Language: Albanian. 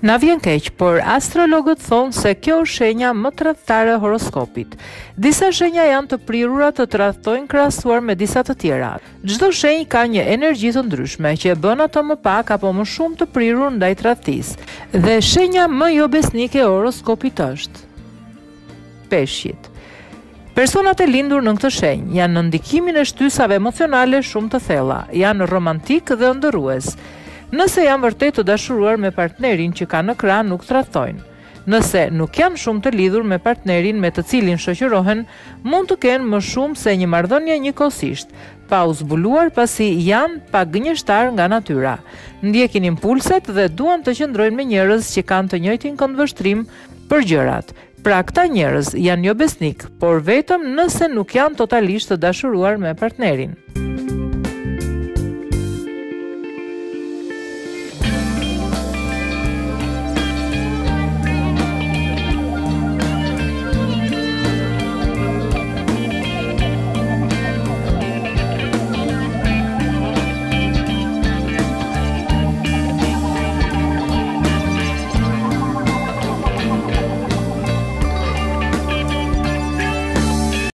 Na vjen keq, por astrologët thonë se kjo është shenja më tradhtare e horoskopit. Disa shenja janë të prirura të tradhtojnë krahasuar me disa të tjera. Çdo shenjë ka një energji të ndryshme që e bën ato më pak apo më shumë të prirur ndaj tradhtisë. Dhe shenja më jo besnike e horoskopit është Peshqit. Personat e lindur në këtë shenjë janë në ndikimin e shtysave emocionale shumë të thella, janë romantik dhe ëndërrues. Nëse janë vërtet të dashuruar me partnerin që ka në krah, nuk tradhtojnë. Nëse nuk janë shumë të lidhur me partnerin me të cilin shoqërohen, mund të kenë më shumë se një marrëdhënie njëkohësisht, pa u zbuluar pasi janë pak gënjeshtar nga natyra. Ndjekin impulset dhe duan të qëndrojnë me njerëz që kanë të njëjtin këndvështrim për gjërat. Pra këta njerëz janë jo besnik, por vetëm nëse nuk janë totalisht të dashuruar me partnerin.